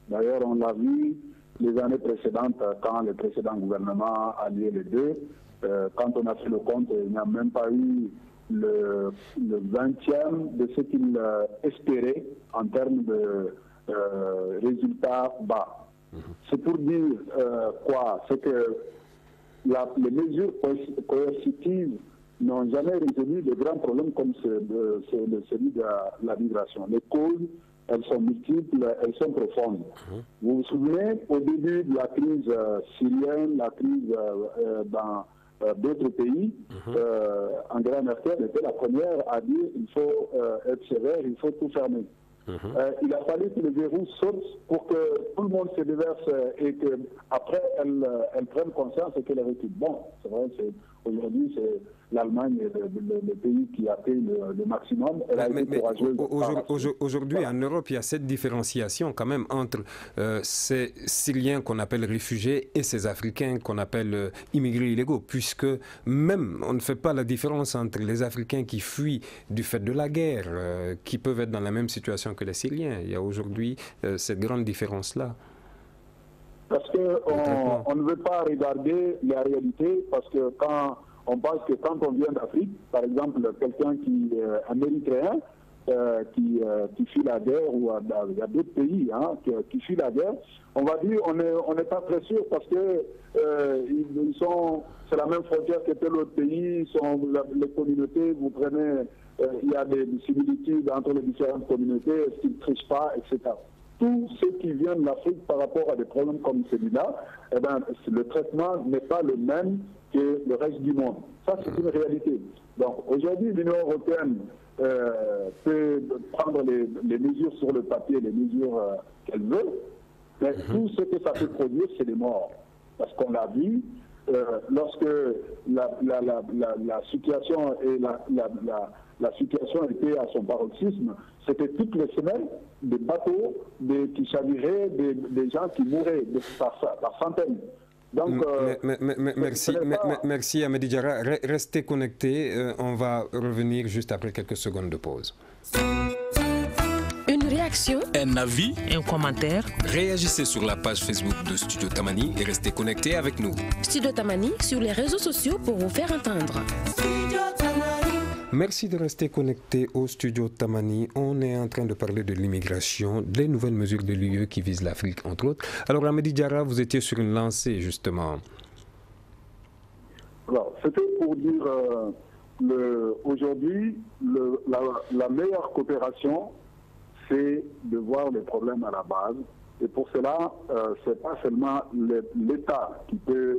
D'ailleurs, on l'a vu les années précédentes, quand le précédent gouvernement a lié les deux. Euh, quand on a fait le compte, il n'y a même pas eu le, le vingtième de ce qu'il euh, espérait en termes de euh, résultats bas. Mmh. C'est pour dire euh, quoi? C'est que la, les mesures coercitives n'ont jamais résolu de grands problèmes comme ce, ce, celui de la, la migration. Les causes, elles sont multiples, elles sont profondes. Mmh. Vous vous souvenez, au début de la crise euh, syrienne, la crise euh, dans euh, d'autres pays, mmh. euh, Angela Merkel était la première à dire qu'il faut euh, être sévère, il faut tout fermer. Mmh. Euh, il a fallu que le verrou saute pour que tout le monde se déverse et qu'après elle, elle prenne conscience qu'elle est recule. Bon, c'est vrai, aujourd'hui c'est l'Allemagne est le, le, le pays qui a fait le, le maximum. Elle a mais, été mais courageuse. Aujourd'hui, en Europe, il y a cette différenciation quand même entre euh, ces Syriens qu'on appelle réfugiés et ces Africains qu'on appelle euh, immigrés illégaux, puisque même on ne fait pas la différence entre les Africains qui fuient du fait de la guerre, euh, qui peuvent être dans la même situation que les Syriens. Il y a aujourd'hui euh, cette grande différence-là. Parce qu'on on ne veut pas regarder la réalité, parce que quand on pense que quand on vient d'Afrique, par exemple, quelqu'un qui est euh, un Érythréen, euh, qui, euh, qui fuit la guerre, ou euh, il y a d'autres pays hein, qui, qui fuient la guerre, on va dire on n'est on n'est pas très sûr parce que euh, ils, ils sont, c'est la même frontière que tel autre pays, ils sont la, les communautés, vous prenez, euh, il y a des, des similitudes entre les différentes communautés, est-ce qu'ils ne trichent pas, et cetera. Tous ceux qui viennent d'Afrique par rapport à des problèmes comme celui-là, eh ben, le traitement n'est pas le même que le reste du monde. Ça, c'est une réalité. Donc, aujourd'hui, l'Union européenne euh, peut prendre les, les mesures sur le papier, les mesures euh, qu'elle veut, mais mmh. tout ce que ça peut produire, c'est des morts. Parce qu'on l'a vu, euh, lorsque la, la, la, la, la situation et la, la, la, la situation était à son paroxysme, c'était toutes les semaines des bateaux des, qui chaviraient, des, des gens qui mouraient de, par, par centaines. Donc, euh, mais, mais, mais, merci, pas... merci Hamedi Diarra. Restez connectés, euh, on va revenir juste après quelques secondes de pause. Une réaction, un avis, un commentaire. Réagissez sur la page Facebook de Studio Tamani et restez connectés avec nous. Studio Tamani sur les réseaux sociaux pour vous faire entendre. Studio Tamani. Merci de rester connecté au Studio Tamani. On est en train de parler de l'immigration, des nouvelles mesures de l'U E qui visent l'Afrique, entre autres. Alors, Hamedi Diarra, vous étiez sur une lancée, justement. Alors, c'était pour dire, euh, le, aujourd'hui, le, la, la meilleure coopération, c'est de voir les problèmes à la base. Et pour cela, euh, ce n'est pas seulement l'État qui peut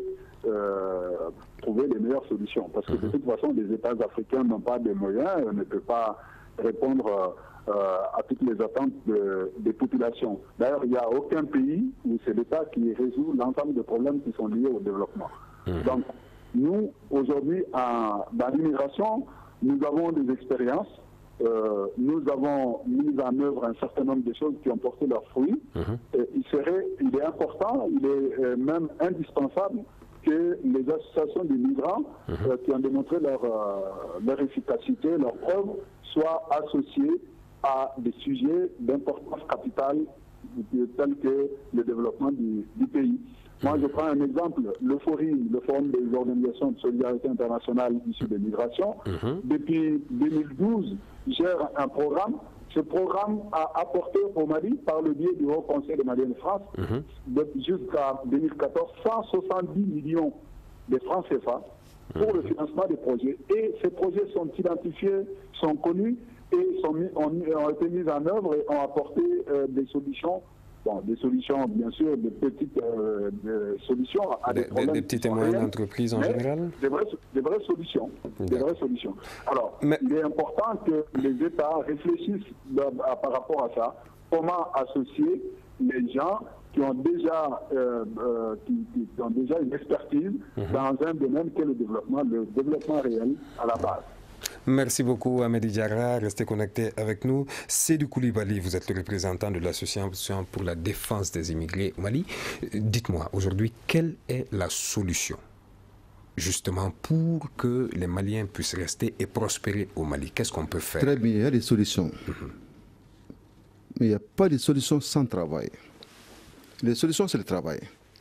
Euh, trouver les meilleures solutions. Parce que de toute façon, les États africains n'ont pas de moyens, ne peuvent pas répondre euh, à toutes les attentes de, des populations. D'ailleurs, il n'y a aucun pays où c'est l'État qui résout l'ensemble des problèmes qui sont liés au développement. Mmh. Donc, nous, aujourd'hui, dans l'immigration, nous avons des expériences. Euh, nous avons mis en œuvre un certain nombre de choses qui ont porté leurs fruits. Mmh. Et il, serait, il est important, il est euh, même indispensable que les associations des migrants mmh. euh, qui ont démontré leur, euh, leur efficacité, leur preuve, soient associées à des sujets d'importance capitale tels que le développement du, du pays. Moi, je prends un exemple, le FORIM, le Forum des organisations de solidarité internationale issues des migrations, mmh. depuis deux mille douze, gère un programme. Ce programme a apporté au Mali, par le biais du Haut Conseil de Mali et de France, mmh. jusqu'à deux mille quatorze, cent soixante-dix millions de francs C F A pour mmh. le financement des projets. Et ces projets sont identifiés, sont connus et sont mis, ont, ont été mis en œuvre et ont apporté euh, des solutions. Bon, des solutions, bien sûr, des petites euh, des solutions à des, des problèmes. Des petites et moyennes entreprises en général des vraies, des vraies solutions. Des vraies solutions. Alors, mais... il est important que les États réfléchissent à, à, par rapport à ça. Comment associer les gens qui ont déjà, euh, euh, qui, qui ont déjà une expertise mm-hmm. dans un domaine qui est le développement, le développement réel à la base. Merci beaucoup, Hamedi Diarra. Restez connectés avec nous. Sédou Koulibaly, vous êtes le représentant de l'Association pour la défense des immigrés au Mali. Dites-moi, aujourd'hui, quelle est la solution, justement, pour que les Maliens puissent rester et prospérer au Mali? Qu'est-ce qu'on peut faire? Très bien, il y a des solutions. Mm-hmm. Mais il n'y a pas de solution sans travail. Les solutions, c'est le travail.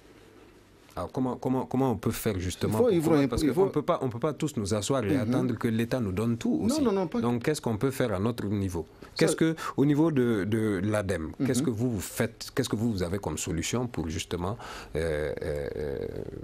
Alors comment, comment, comment on peut faire justement faut, pour faut, Parce qu'on faut... ne peut pas, on peut pas tous nous asseoir et mm-hmm. attendre que l'État nous donne tout aussi. Non, non, non, pas... Donc qu'est-ce qu'on peut faire à notre niveau? Qu'est-ce Ça... que, au niveau de, de l'ADEME, mm-hmm. qu'est-ce que vous faites, qu'est-ce que vous avez comme solution pour justement euh, euh,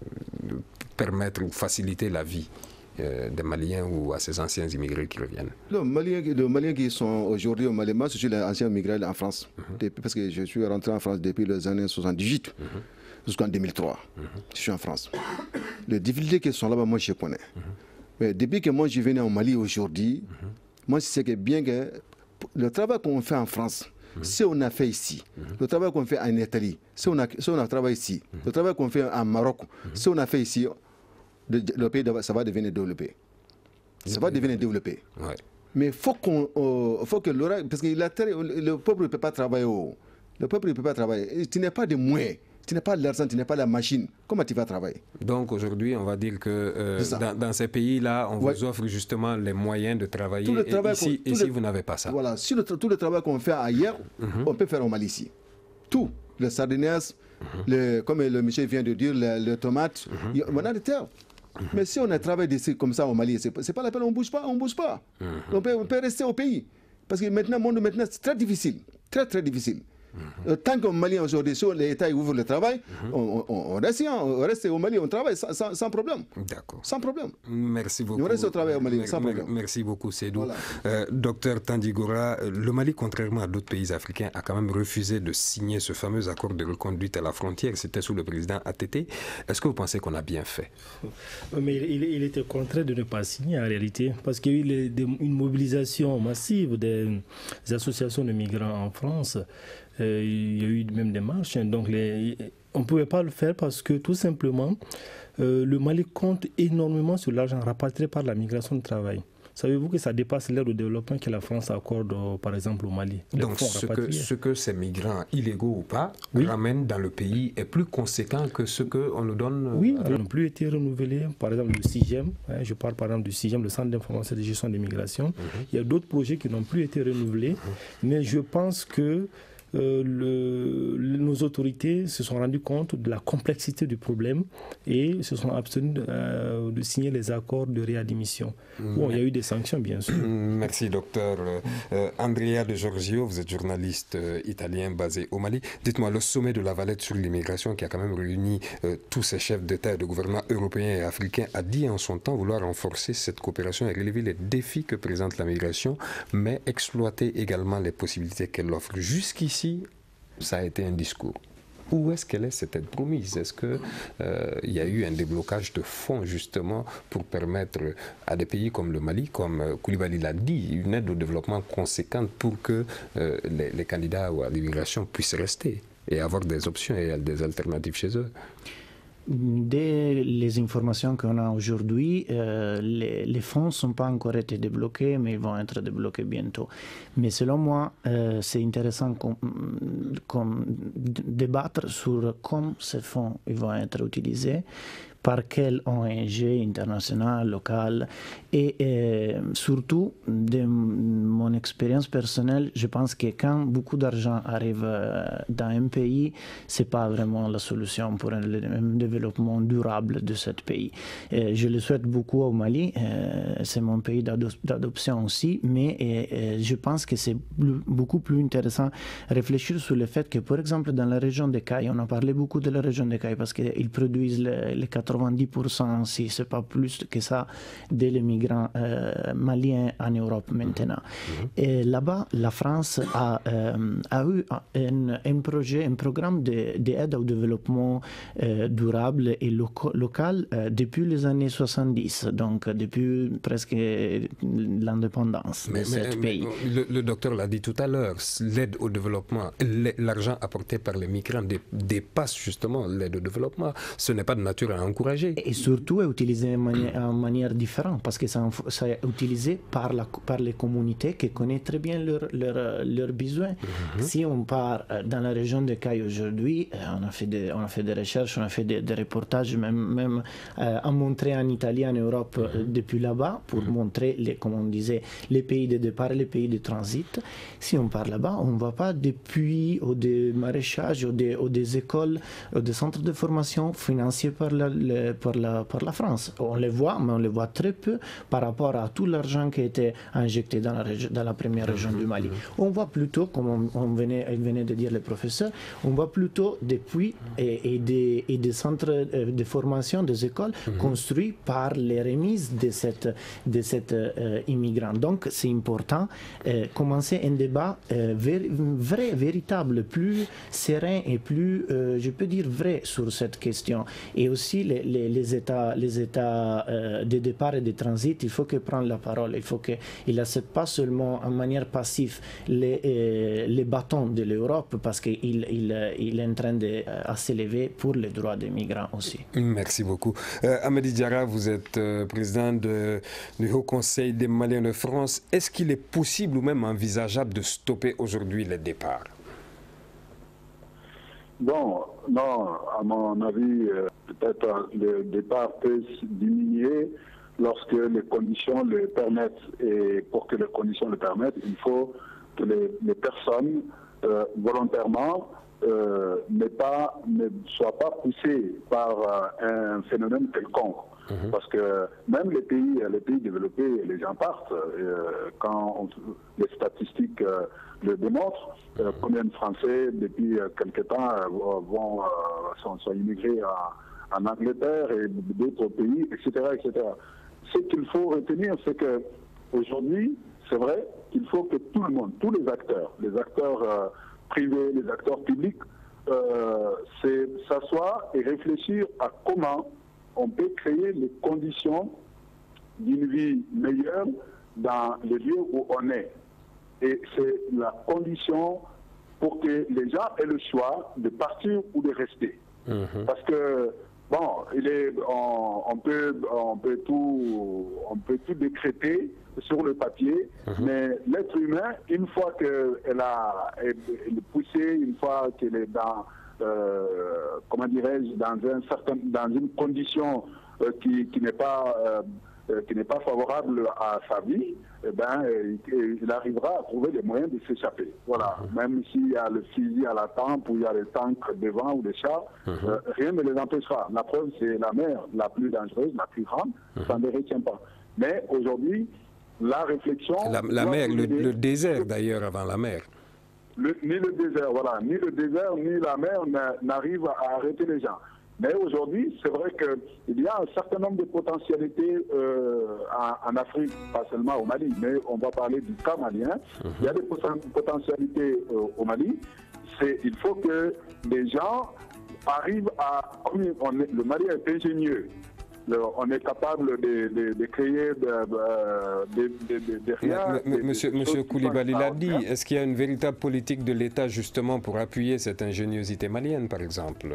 permettre ou faciliter la vie euh, des Maliens ou à ces anciens immigrés qui reviennent? Les Maliens, les Maliens qui sont aujourd'hui au Mali, moi je suis l'ancien immigré en France, mm-hmm. depuis, parce que je suis rentré en France depuis les années soixante-dix-huit. Mm-hmm. Jusqu'en deux mille trois, mm-hmm. je suis en France. Les difficultés qui sont là-bas, moi je connais. Mm-hmm. Mais depuis que moi je venais au Mali aujourd'hui, mm-hmm. moi je sais que bien que le travail qu'on fait en France, mm-hmm. si on a fait ici, mm-hmm. le travail qu'on fait en Italie, si on a, si on a travaillé ici, mm-hmm. le travail qu'on fait en Maroc, mm-hmm. si on a fait ici, le, le pays ça va devenir développé. Ça va devenir développé. Ouais. Mais il faut qu'on, euh, faut que l'oral, parce que la terre, le peuple ne peut pas travailler. Oh. Le peuple ne peut pas travailler. Tu n'as pas de moyens. Tu n'as pas l'argent, tu n'as pas la machine. Comment tu vas travailler? Donc aujourd'hui, on va dire que euh, dans, dans ces pays-là, on ouais. vous offre justement les moyens de travailler. Tout le travail et ici, ici le, vous n'avez pas ça. Voilà, si le, tout le travail qu'on fait ailleurs, mm-hmm. on peut faire au Mali ici. Tout, les sardinières, mm-hmm. les, comme le monsieur vient de dire, les, les tomates, mm-hmm. on a des terres. Mm-hmm. Mais si on a travaillé comme ça au Mali, c'est, c'est pas la peine, on ne bouge pas, on ne bouge pas. Mm-hmm. On, peut, on peut rester au pays. Parce que maintenant, le monde maintenant, c'est très difficile, très très difficile. Mm-hmm. Tant qu'au Mali aujourd'hui, si l'État ouvre le travail, mm-hmm. on, on, on, reste, on reste au Mali, on travaille sans, sans, sans problème. D'accord. Sans problème. Merci beaucoup. On reste au travail au Mali, mer- sans problème. Merci beaucoup, Seydou. Voilà. Euh, docteur Tandigora, le Mali, contrairement à d'autres pays africains, a quand même refusé de signer ce fameux accord de reconduite à la frontière. C'était sous le président A T T. Est-ce que vous pensez qu'on a bien fait? Mais il, il était contraint de ne pas signer en réalité, parce qu'il y a eu les, des, une mobilisation massive des, des associations de migrants en France. Euh, il y a eu même des marches, hein, donc les, on ne pouvait pas le faire parce que tout simplement, euh, le Mali compte énormément sur l'argent rapatrié par la migration de travail. Savez-vous que ça dépasse l'aide au développement que la France accorde, euh, par exemple, au Mali? Donc ce que, ce que ces migrants, illégaux ou pas, oui. ramènent dans le pays est plus conséquent que ce qu'on nous donne? Oui, ils n'ont plus été renouvelés. Par exemple, le sixième, hein, je parle par exemple du sixième, le Centre d'information et de gestion des migrations. Mm-hmm. Il y a d'autres projets qui n'ont plus été renouvelés, mm-hmm. mais je pense que Euh, le, le, nos autorités se sont rendues compte de la complexité du problème et se sont abstenues de, euh, de signer les accords de réadmission. Mmh. Bon, il y a eu des sanctions, bien sûr. Merci, docteur. Euh, Andrea De Giorgio, vous êtes journaliste euh, italien basé au Mali. Dites-moi, le sommet de La Valette sur l'immigration, qui a quand même réuni euh, tous ces chefs d'État et de gouvernement européens et africains, a dit en son temps vouloir renforcer cette coopération et relever les défis que présente la migration, mais exploiter également les possibilités qu'elle offre. Jusqu'ici, ça a été un discours. Où est-ce qu'elle est cette aide promise? Est-ce qu'il euh, y a eu un déblocage de fonds justement pour permettre à des pays comme le Mali, comme Koulibaly l'a dit, une aide au développement conséquente pour que euh, les, les candidats à l'immigration puissent rester et avoir des options et des alternatives chez eux? Dès les informations qu'on a aujourd'hui, euh, les, les fonds ne sont pas encore été débloqués, mais ils vont être débloqués bientôt. Mais selon moi, euh, c'est intéressant qu'on, qu'on débattre sur comment ces fonds ils vont être utilisés, par quelle O N G internationale, locale, et euh, surtout, de mon expérience personnelle, je pense que quand beaucoup d'argent arrive euh, dans un pays, c'est pas vraiment la solution pour un, un développement durable de ce pays. Et je le souhaite beaucoup au Mali, euh, c'est mon pays d'ado- d'adoption aussi, mais euh, je pense que c'est plus, beaucoup plus intéressant de réfléchir sur le fait que, par exemple, dans la région des Cailles, on a parlé beaucoup de la région des Cailles parce qu'ils produisent les, les quatre-vingt-dix pour cent, si ce n'est pas plus que ça, des migrants euh, maliens en Europe maintenant. Mmh. Et là-bas, la France a, euh, a eu un, un projet, un programme d'aide de, au développement euh, durable et loco- local euh, depuis les années soixante-dix, donc depuis presque l'indépendance mais, de mais, ce mais, pays. Le, le docteur l'a dit tout à l'heure, l'aide au développement, l'argent apporté par les migrants dépasse justement l'aide au développement. Ce n'est pas de nature à encourager encourager. Et surtout utiliser en manière, en manière différente, parce que c'est utilisé par, la, par les communautés qui connaissent très bien leurs leur, leur besoins. Mm-hmm. Si on part dans la région de Caille aujourd'hui, on a fait des, on a fait des recherches, on a fait des, des reportages, même, même euh, à montrer en Italie, en Europe, mm-hmm. depuis là-bas, pour mm-hmm. montrer, les, comme on disait, les pays de départ et les pays de transit. Si on part là-bas, on ne va pas des puits ou des maraîchages ou des, ou des écoles ou des centres de formation financés par la, le, par, la, par la France. On les voit, mais on les voit très peu par rapport à tout l'argent qui a été injecté dans la, région, dans la première région du Mali. On voit plutôt, comme on, on venait, venait de dire le professeur, on voit plutôt des puits et, et, des, et des centres de formation, des écoles mmh. construits par les remises de cette, de cette euh, immigrants. Donc c'est important euh, commencer un débat euh, ver, vrai, véritable, plus serein et plus, euh, je peux dire, vrai sur cette question. Et aussi les, les, les États, les états euh, de départ et de transit, il faut qu'ils prennent la parole. Il faut qu'ils n'acceptent pas seulement en manière passive les, euh, les bâtons de l'Europe, parce qu'il il, il est en train de euh, s'élever pour les droits des migrants aussi. Merci beaucoup. Euh, Amady Diarra, vous êtes euh, président de, du Haut Conseil des Maliens de France. Est-ce qu'il est possible ou même envisageable de stopper aujourd'hui les départs? Bon, non, à mon avis, euh, peut-être le départ peut diminuer lorsque les conditions le permettent. Et pour que les conditions le permettent, il faut que les, les personnes, euh, volontairement, euh, ne, pas, ne soient pas poussées par euh, un phénomène quelconque. Mmh. Parce que même les pays, les pays développés, les gens partent. Euh, quand on, les statistiques euh, le démontrent, euh, combien de Français depuis euh, quelque temps euh, vont, euh, sont, sont immigrés à, en Angleterre et d'autres pays, et cetera, et cetera. Ce qu'il faut retenir, c'est que aujourd'hui, c'est vrai qu'il faut que tout le monde, tous les acteurs, les acteurs euh, privés, les acteurs publics, euh, s'asseoir et réfléchir à comment on peut créer les conditions d'une vie meilleure dans les lieux où on est. Et c'est la condition pour que les gens aient le choix de partir ou de rester. Mmh. Parce que, bon, il est, on, on, peut, on, peut tout, on peut tout décréter sur le papier, mmh. mais l'être humain, une fois qu'elle a elle est poussée, une fois qu'elle est dans... Euh, comment dirais-je, dans, un certain, dans une condition euh, qui, qui n'est pas, euh, qui n'est pas favorable à sa vie, eh ben, il, il arrivera à trouver des moyens de s'échapper. Voilà. Mmh. Même s'il y a le fusil à la tempe ou il y a les tanks devant ou les chars, mmh. euh, rien ne les empêchera. La preuve, c'est la mer la plus dangereuse, la plus grande, mmh. ça ne les retient pas. Mais aujourd'hui, la réflexion... La, la mer, le, le désert d'ailleurs avant la mer. Le, ni le désert, voilà, ni le désert, ni la mer n'arrivent à arrêter les gens. Mais aujourd'hui, c'est vrai qu'il y a un certain nombre de potentialités euh, en, en Afrique, pas seulement au Mali, mais on va parler du cas malien. Mm-hmm. Il y a des potentialités euh, au Mali. Il faut que les gens arrivent à... On est, le Mali est ingénieux. Le, on est capable de, de, de créer de, de, de, de, de rien. Mais, mais, monsieur monsieur Koulibaly l'a dit, est-ce qu'il y a une véritable politique de l'État justement pour appuyer cette ingéniosité malienne, par exemple?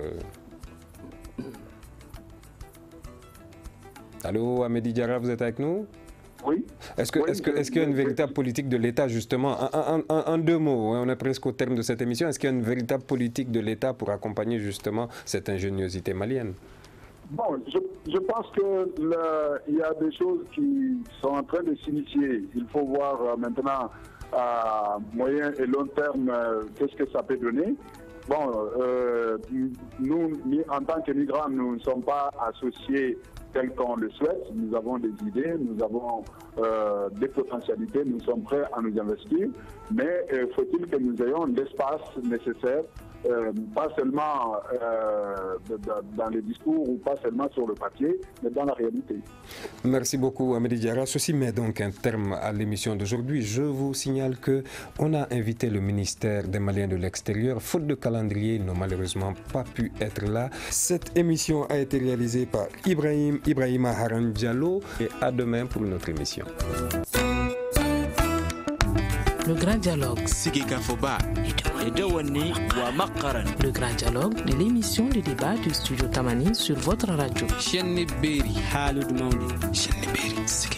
Allô, Amady Diarra, vous êtes avec nous? Oui. Est-ce que, oui, est-ce que, est-ce qu'il y a une véritable politique de l'État, justement, en, en, en deux mots, hein, on est presque au terme de cette émission, est-ce qu'il y a une véritable politique de l'État pour accompagner justement cette ingéniosité malienne? Bon, je, je pense qu'il y a des choses qui sont en train de s'initier. Il faut voir euh, maintenant à moyen et long terme euh, qu'est-ce que ça peut donner. Bon, euh, nous, en tant que migrants, nous ne sommes pas associés tel qu'on le souhaite. Nous avons des idées, nous avons euh, des potentialités, nous sommes prêts à nous investir. Mais euh, faut-il que nous ayons l'espace nécessaire, euh, pas seulement euh, dans les discours ou pas seulement sur le papier, mais dans la réalité. Merci beaucoup, Amady Diarra. Ceci met donc un terme à l'émission d'aujourd'hui. Je vous signale qu'on a invité le ministère des Maliens de l'extérieur. Faute de calendrier, ils n'ont malheureusement pas pu être là. Cette émission a été réalisée par Ibrahim Ibrahima Haran Diallo et à demain pour une autre émission. Le Grand Dialogue. Le Grand Dialogue de l'émission de débat du studio Tamani sur votre radio.